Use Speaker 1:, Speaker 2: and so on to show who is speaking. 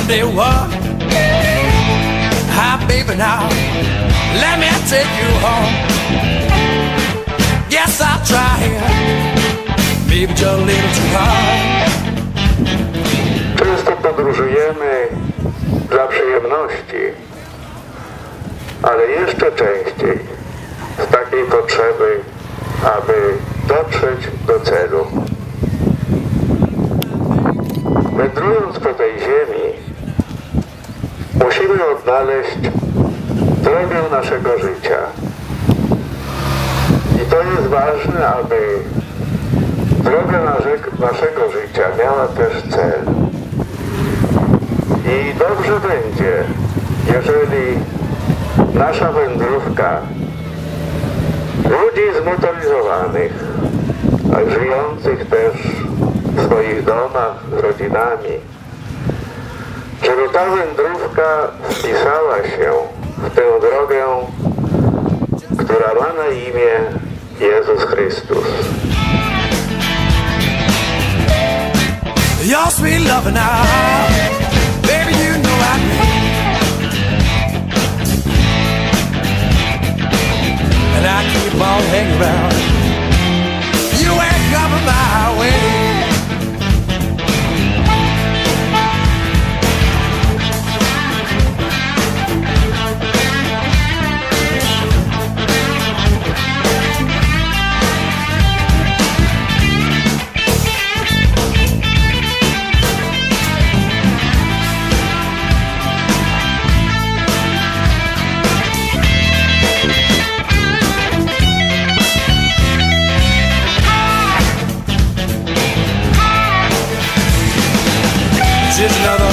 Speaker 1: someday what? Hi, baby, now let me take you home. Yes, I'll try it, maybe just a little too hard.
Speaker 2: Często podróżujemy dla przyjemności, ale jeszcze częściej z takiej potrzeby, aby dotrzeć do celu. Wędrując po tej ziemi, musimy odnaleźć drogę naszego życia. I to jest ważne, aby droga naszego życia miała też cel. I dobrze będzie, jeżeli nasza wędrówka ludzi zmotoryzowanych, a żyjących też w swoich domach z rodzinami, żeby ta wędrówka wpisała się w tę drogę, która ma na imię Jezus Chrystus.
Speaker 1: Your sweet love now, baby, you know I need. And I keep on hanging around. You ain't coming my way. Just another